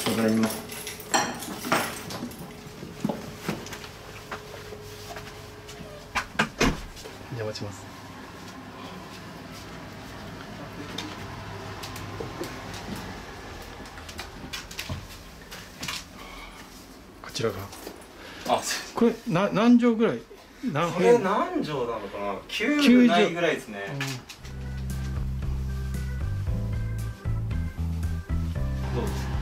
ただきます。 お邪魔します。こちらが。これ何畳ぐらい？ これ何畳なのかな？9ないぐらいですね。どうですか？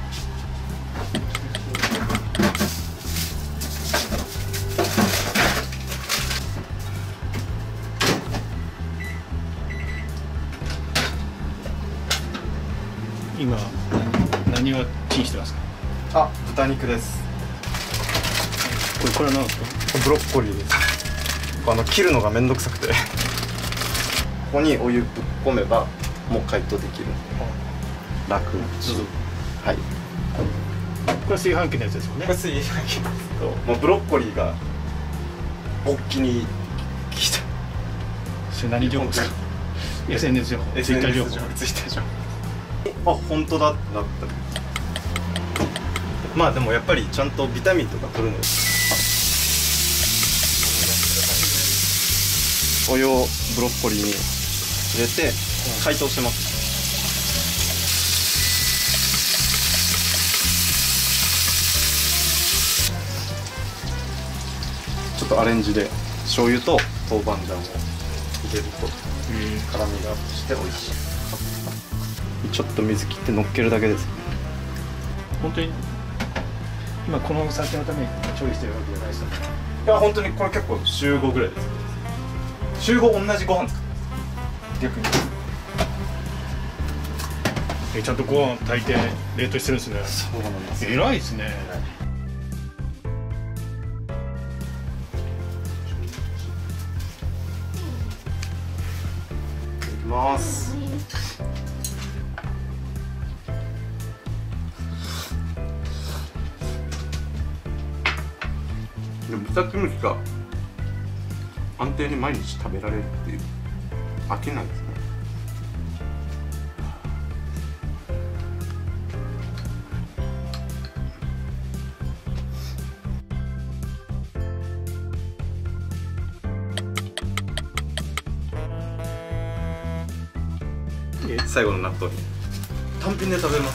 今何をチンしてますか？ あ、豚肉です。 これは何ですか？ ブロッコリーです。切るのがめんどくさくてここにお湯ぶっ込めばもう解凍できる。楽。はい。 これ炊飯器のやつですもんね。 これ炊飯器ですけど、もうブロッコリーがおっきにきた。 それ何情報ですか？SNS 情報、ツイッター情報。 あ、本当だってなった。まあでもやっぱりちゃんとビタミンとか取るの。お湯をブロッコリーに入れて解凍します。ちょっとアレンジで醤油と豆板醤を入れると辛みがアップして美味しい。ちょっと水切って乗っけるだけです。 本当に今この酒のために調理してるわけじゃないですよね。 いや本当にこれ結構週5ぐらいです。週5同じご飯作ってます。逆に。 ちゃんとご飯炊いて冷凍してるんですね。 そうなんです。 偉いですね。 いきます。でも豚キムチが安定に毎日食べられるっていう飽きないですね。最後の納豆に単品で食べます。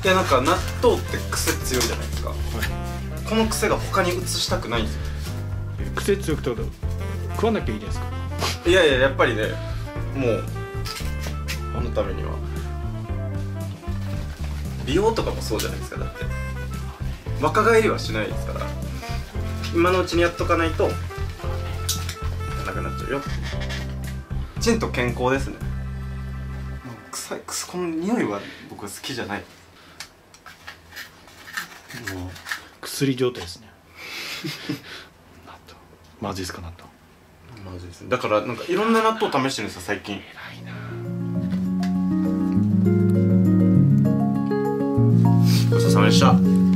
いやなんか納豆って癖強いじゃないですか、はい、この癖が他に移したくないんですよ。 癖強くて食わなきゃいいじゃないですか。 いやいややっぱりね、もうこのためには美容とかもそうじゃないですか。だって若返りはしないですから、今のうちにやっとかないとなくなっちゃうよ。きちんと健康ですね。臭い、この匂いは僕は好きじゃない。 もう薬状態ですね。納豆まずいですか？納豆まずいですね。だからなんかいろんな納豆試してるんですよ最近。偉いな。ごちそうさまでした。